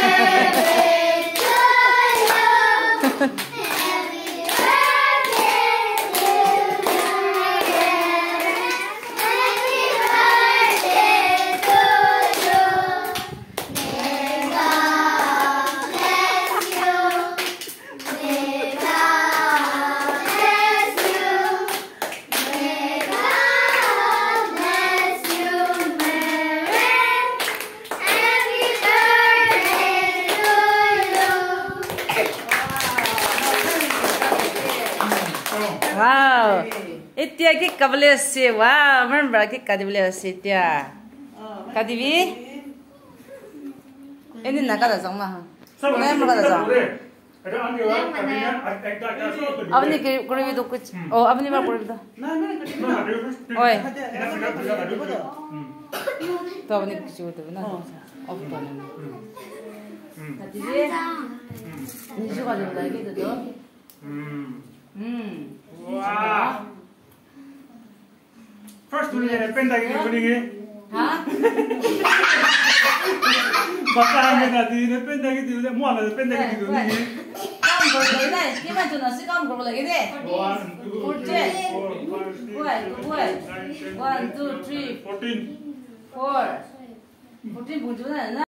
Wow, itu kita boleh sih. Wow, mana kita boleh sih dia. Kadibi? Ini nak ada sama. Mana nak ada sama? Abni kuri itu kuch. Oh, abni mana kuri itu? Oi. Tu abni kuch itu na. Off tu na. Kadibi? Ini juga ada lagi tu tu. Wow. First tu ni ada pendaki ni boleh ke? Hah? Bapak ni nanti ni pendaki tu, muat ada pendaki tu ni. Kamu boleh ni, kita tu nasi kamu boleh ni. 1, 2, 3, 4, 5, 6, 7, 8, 9, 10, 11, 12, 13, 14. 14 bujuk na.